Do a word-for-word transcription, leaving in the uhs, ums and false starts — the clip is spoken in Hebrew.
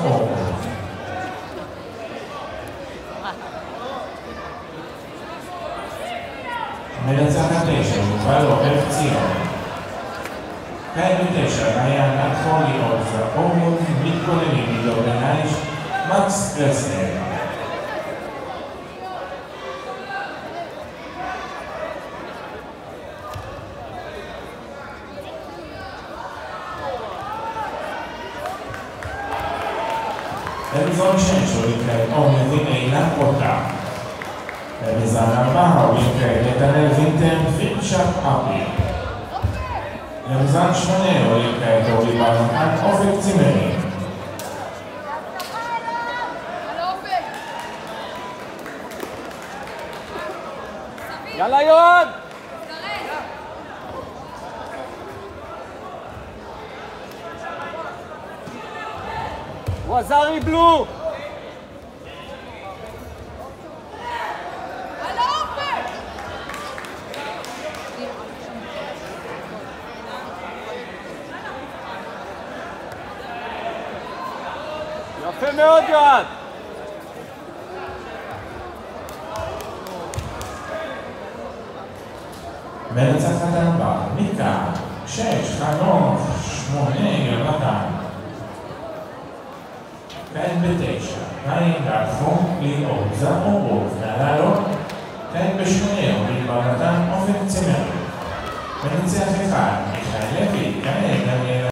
אורבורג. מנצחת תשע, יובל עורב ציון. כעת בתשע, מעיין נחולי עוזה, אורבורג מתכוננים לדורבן האיש, מקס גרסנר. Episode שש עולים כעת עומר ועינת פרוטה. בזמן ארבע עולים כעת נתנאל וינטר ופינצ'אפ אפי. בזמן שמונה עולים כעת אורי ברנקן אופק צימרי. יאללה יוד! ווזרי בלו! יפה מאוד יועד! מנצחת ארבע, מיקה, שש, חנוך, שמונה, יונתן. כעת בתשע, מעיין נחום, ליאור, אורבורג, מהללות. כעת בשמונה, אורי ברנקן, אופק צימרי. מנצח אחד, מיכאל לוי, כעת דניאל